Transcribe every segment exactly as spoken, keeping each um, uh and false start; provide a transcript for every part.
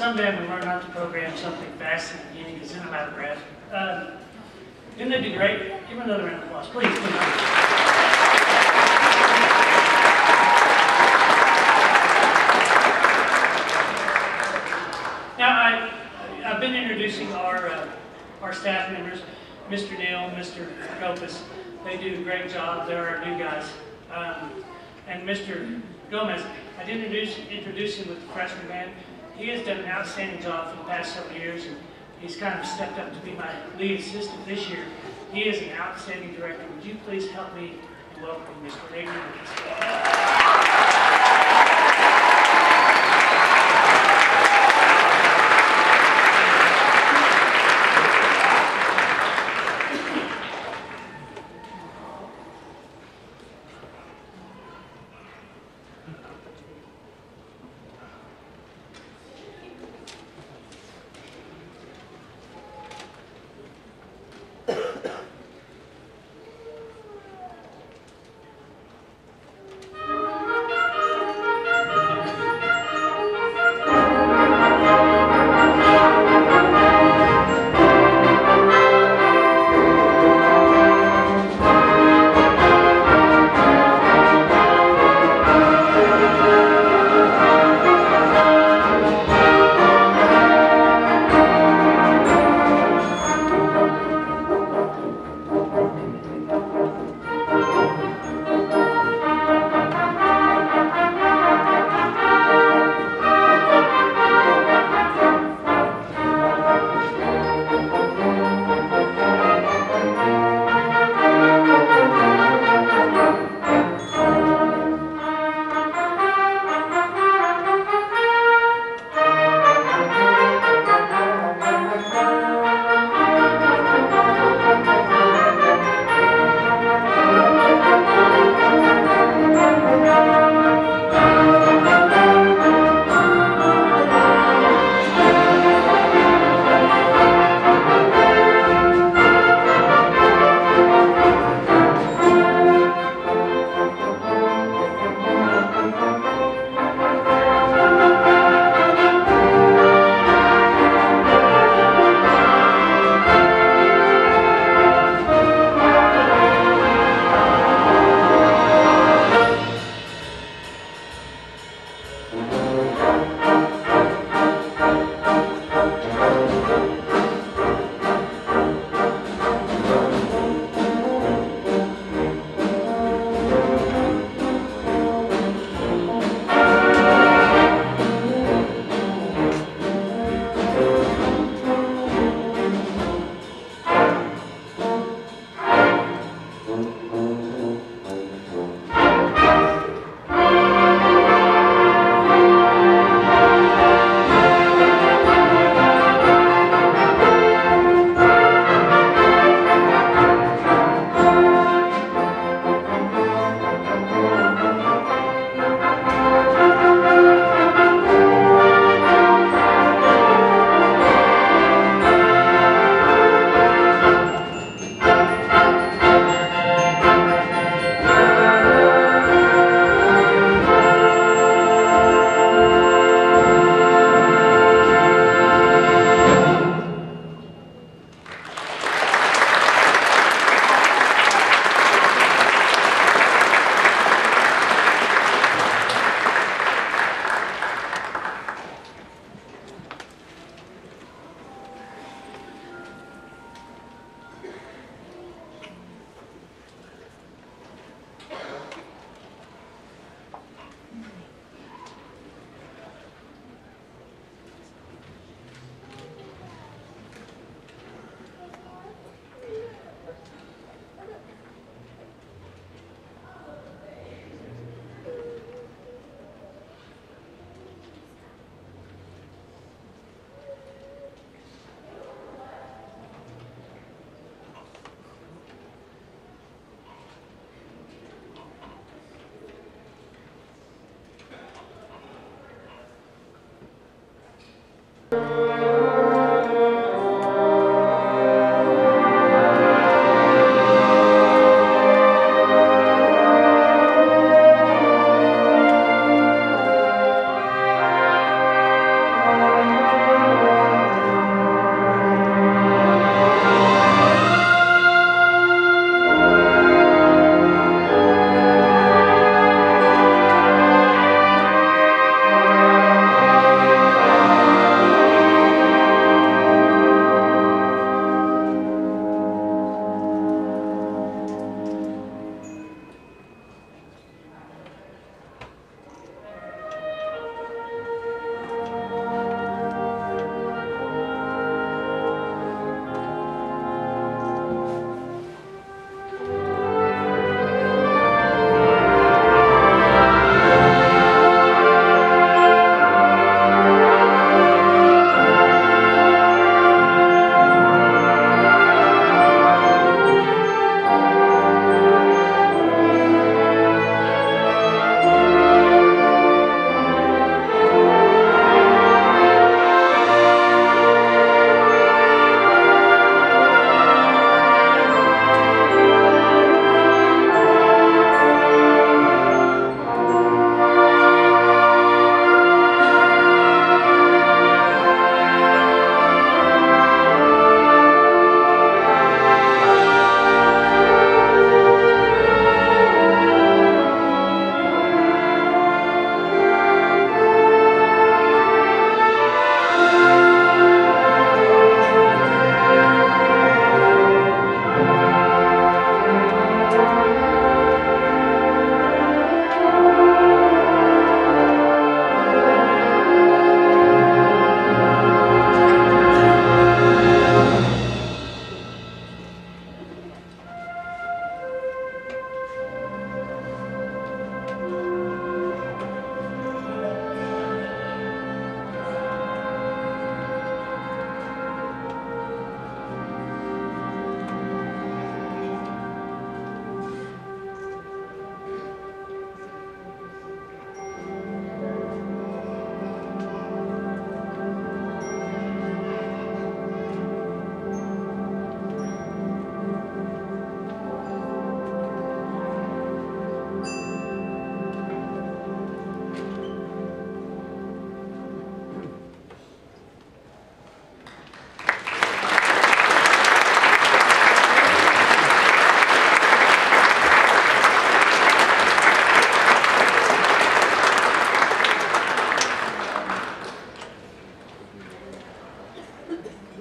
someday I'm going to learn not to program something fast in the beginning because then I'm out of breath. Uh, didn't they do great? Give them another round of applause, please. please. Now, I, I've been introducing our, uh, our staff members, Mister Neal, Mister Copus. They do a great job. They're our new guys. Um, and Mister Gomez, I did introduce, introduce him with the freshman band. He has done an outstanding job for the past several years, and he's kind of stepped up to be my lead assistant this year. He is an outstanding director. Would you please help me in welcoming Mister Adrian?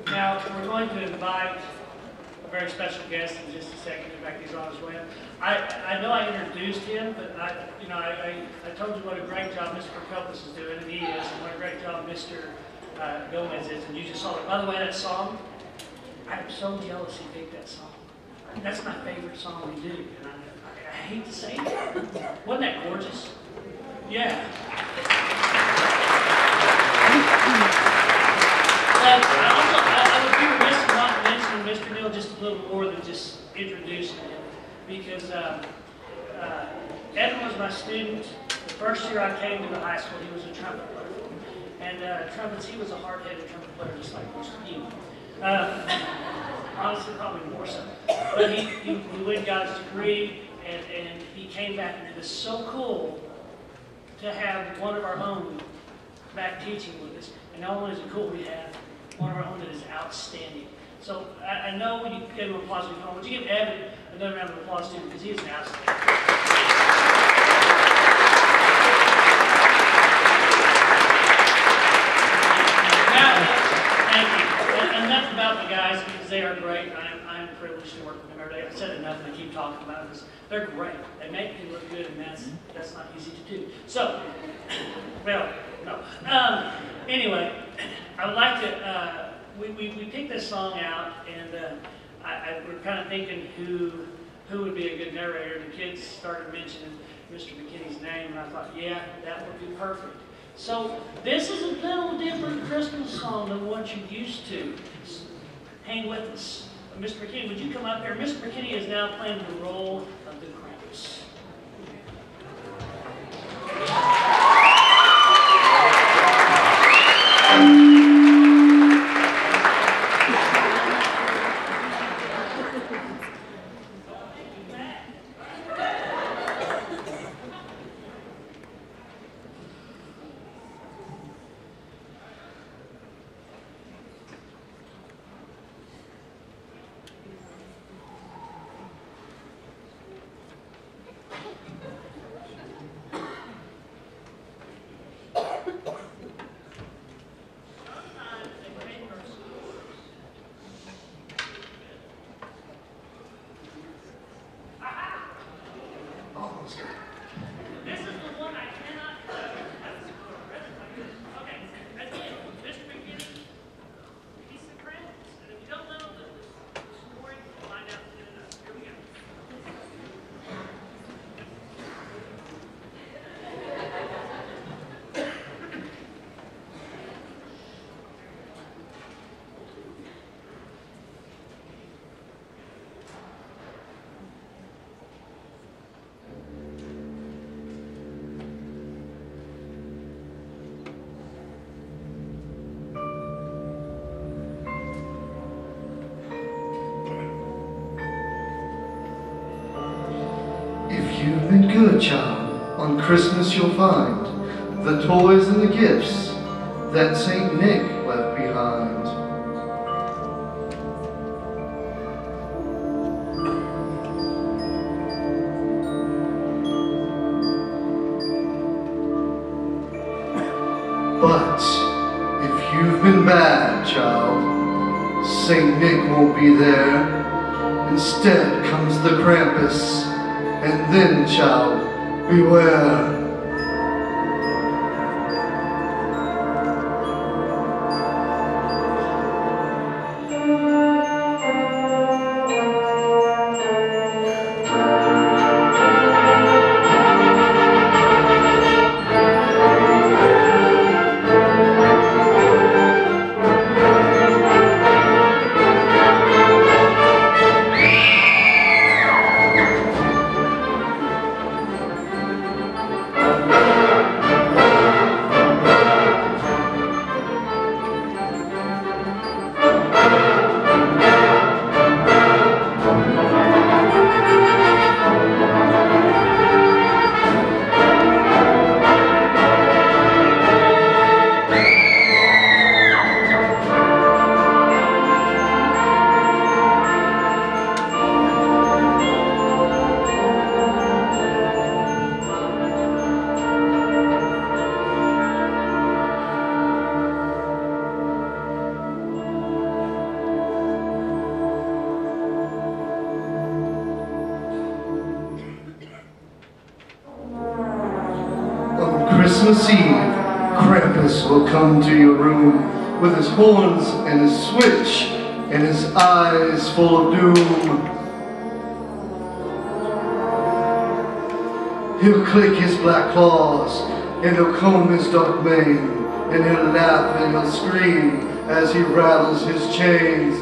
Now, we're going to invite a very special guest in just a second. In fact, he's on his way up. I, I know I introduced him, but I, you know, I, I, I told you what a great job Mister Prokopis is doing, and he is, and what a great job Mister Uh, Gomez is, and you just saw it. By the way, that song, I'm so jealous he picked that song. That's my favorite song we do, and I, I, I hate to say it. Wasn't that gorgeous? Yeah. But I also, I, I would be remiss in not mentioning Mister Neal just a little more than just introducing him, because uh, uh, Evan was my student. The first year I came to the high school, he was a trumpet player. And uh, trumpets, he was a hard-headed trumpet player, just like most of you. Uh, honestly, probably more so. But he, he, he went and got his degree, and, and he came back, and it is so cool to have one of our own back teaching with us. And not only is it cool, we have one of our own that is outstanding. So I, I know when you gave him applause, would you give Evan another round of applause too, because he is an outstanding. Enough about the guys, because they are great. I am, I am privileged to work with them every day. I've said enough, and I keep talking about them because they're great. They make me look good, and that's that's not easy to do. So, well, no. Um, anyway, I would like to. Uh, we, we we picked this song out, and uh, I, I we're kind of thinking who who would be a good narrator. The kids started mentioning Mister McKinney's name, and I thought, yeah, that would be perfect. So this is a little different Christmas song than what you're used to. Hang with us. Mister McKinney, would you come up here? Mister McKinney is now playing the role of the Krampus. You've been good, child. On Christmas you'll find the toys and the gifts that Saint Nick left behind. But if you've been bad, child, Saint Nick won't be there. Instead comes the Krampus. And then, child, beware. Christmas Eve, Krampus will come to your room with his horns and his switch and his eyes full of doom. He'll click his black claws and he'll comb his dark mane, and he'll laugh and he'll scream as he rattles his chains.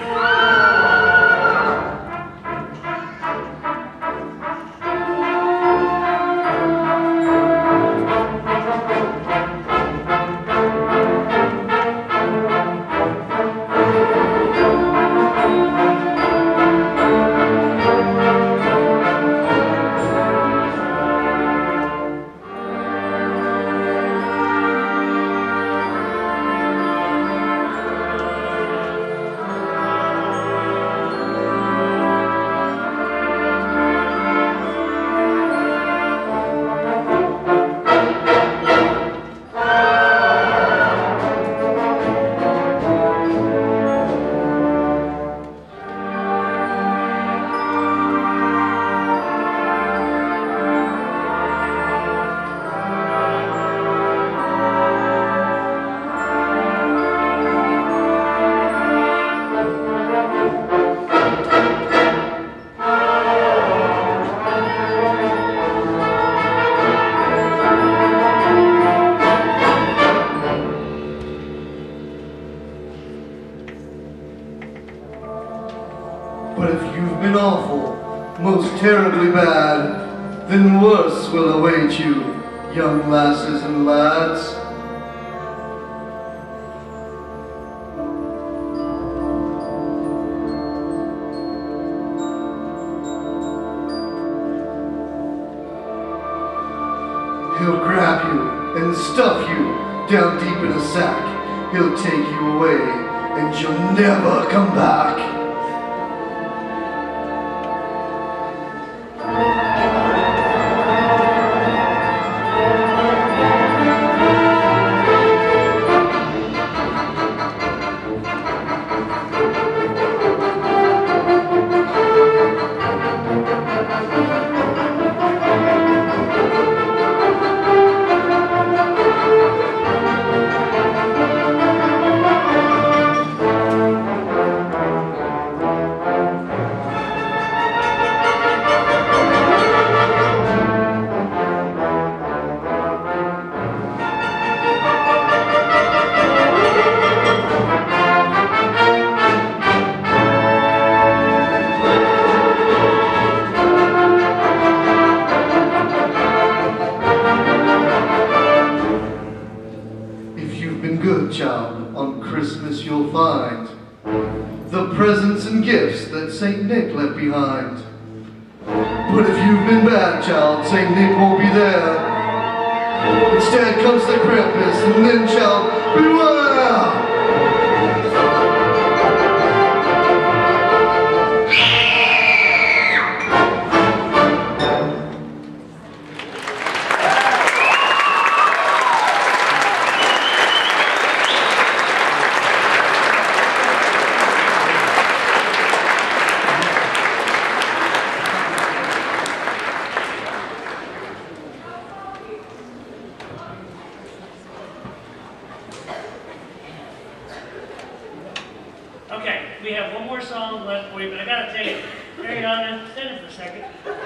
But if you've been awful, most terribly bad, then worse will await you, young lasses and lads. He'll grab you and stuff you down deep in a sack. He'll take you away and you'll never come back. Good child, on Christmas you'll find the presents and gifts that Saint Nick left behind. But if you've been bad, child, Saint Nick won't be there. Instead comes the Krampus, and then, child, beware! Okay, we have one more song left for you, but I gotta tell you, Ariana, stand up for a second.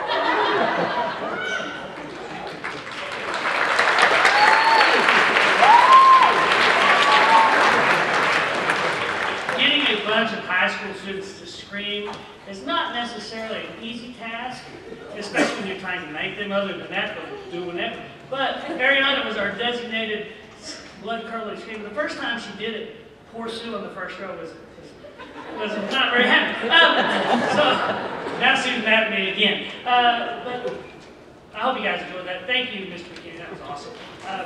Getting a bunch of high school students to scream is not necessarily an easy task, especially when you're trying to make them. Other than that, they'll do whatever. But Ariana was our designated blood-curdling scream. The first time she did it, poor Sue on the first row was was not very happy. Um, so now Sue's mad at me again. Uh, but I hope you guys enjoyed that. Thank you, Mister McKinney. That was awesome. Um,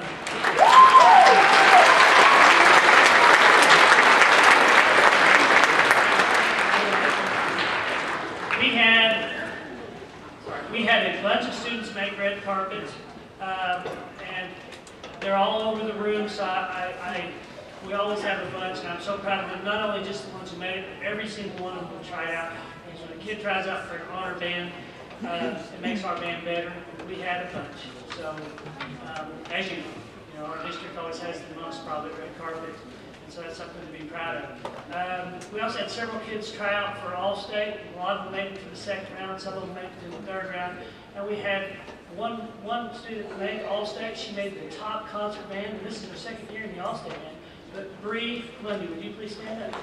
we had we had a bunch of students make red carpets, um, and they're all over the room. So I. I, I We always have a bunch, and I'm so proud of them. Not only just the ones who made it, but every single one of them will try it out. Because when a kid tries out for an honor band, Uh, it makes our band better. We had a bunch. So, um, as you know, you know, our district always has the most probably red carpet, and so that's something to be proud of. Um, we also had several kids try out for All-State. A lot of them made it to the second round, some of them made it to the third round, and we had one one student made All-State. She made the top concert band, and this is her second year in the All-State band. But Bree Lundy, would you please stand up?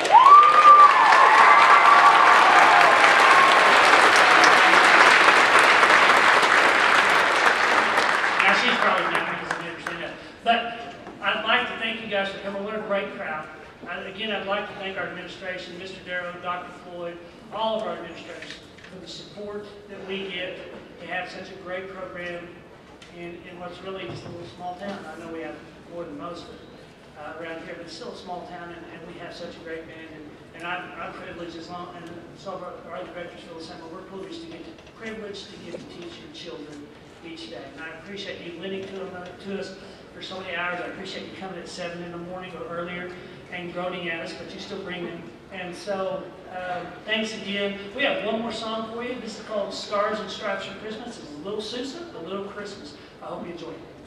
Now she's probably not because I never seen that. But I'd like to thank you guys for coming. What a great crowd. I, again, I'd like to thank our administration, Mister Darrow, Doctor Floyd, all of our administrators for the support that we get to have such a great program in, in what's really just a little small town. I know we have more than most of uh, around here, but it's still a small town, and, and we have such a great band. And, and I'm, I'm privileged, as long, and some of our, our other directors feel the same, but we're privileged to get to, privileged to get to teach your children each day. And I appreciate you lending to, them, to us for so many hours. I appreciate you coming at seven in the morning or earlier and groaning at us, but you still bring them. And so, uh, thanks again. We have one more song for you. This is called Stars and Stripes for Christmas. It's a little Sousa, a little Christmas. I hope you enjoy it.